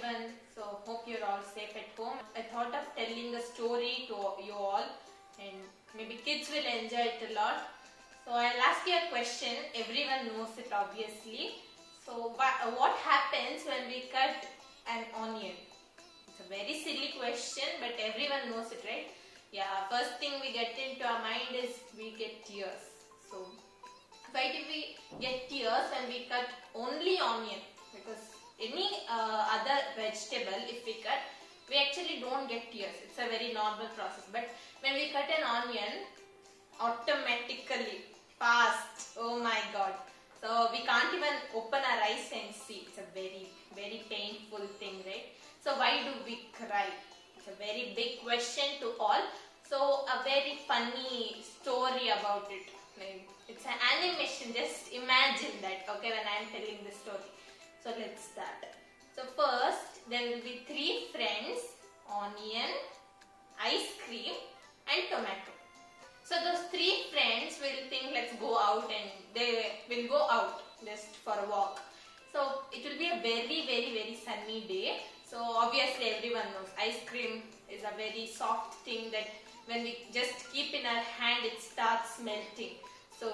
everyone. So hope you're all safe at home. I thought of telling a story to you all, and maybe kids will enjoy it a lot. So I'll ask you a question. Everyone knows it obviously. So what happens when we cut an onion? It's a very silly question, but everyone knows it, right? Yeah, first thing we get into our mind is we get tears. So why do we get tears when we cut only onion? Because any other vegetable, if we cut, we actually don't get tears. It's a very normal process. But when we cut an onion, automatically, fast, oh my god. So we can't even open our eyes and see. It's a very, very painful thing, right? So why do we cry? It's a very big question to all. So a very funny story about it. It's an animation. Just imagine that, okay, when I'm telling the story. So let's start. So first there will be three friends: onion, ice cream and tomato. So those three friends will think, let's go out, and they will go out just for a walk. So it will be a very, very, very sunny day. So obviously everyone knows ice cream is a very soft thing that when we just keep in our hand, it starts melting. So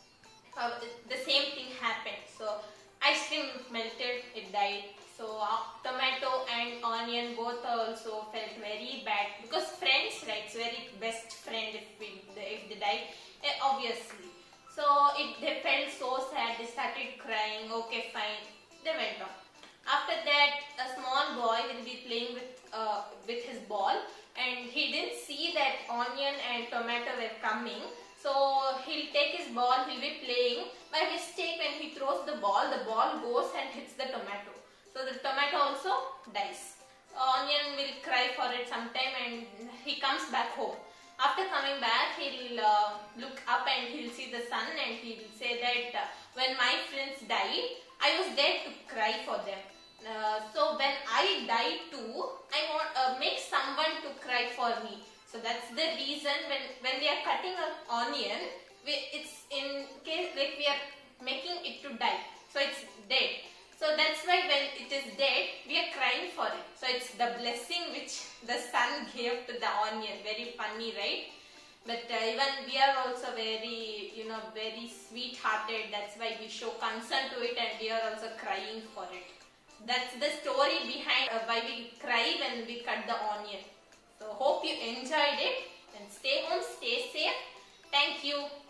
the same thing happened. So ice cream melted, it died. So tomato and onion both also felt very bad, because friends, right? It's very best friend if they died, obviously. So they felt so sad. They started crying. Okay, fine. They went on. After that, a small boy will be playing with his ball, and he didn't see that onion and tomato were coming. So he'll take his ball, he'll be playing. By mistake, when he throws the ball goes and hits the tomato. So the tomato also dies. So onion will cry for it sometime, and he comes back home. After coming back, he'll look up and he'll see the sun, and he'll say that when my friends died, I was there to cry for them. So when I die too, I want make someone to cry for me. So that's the reason when we are cutting an onion, it's in case like we are making it to die. So it's dead. So that's why when it is dead, we are crying for it. So it's the blessing which the sun gave to the onion. Very funny, right? But even we are also very, very sweet-hearted. That's why we show concern to it, and we are also crying for it. That's the story behind why we cry when we cut the onion. So hope you enjoyed it, and stay home, stay safe. Thank you.